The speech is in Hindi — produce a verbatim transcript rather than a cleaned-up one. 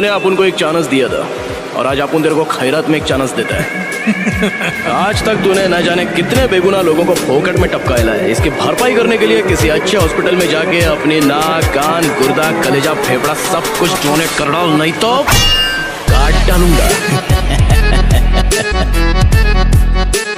तूने अपन को एक चांस दिया था और आज अपन तेरे को खैरात में एक चांस देता है। आज तक तूने न जाने कितने बेगुनाह लोगों को फोकट में टपकाया है। इसकी भरपाई करने के लिए किसी अच्छे हॉस्पिटल में जाके अपनी नाक, कान, गुर्दा, कलेजा, फेफड़ा सब कुछ डोनेट कर डाल, नहीं तो काट डालूंगा।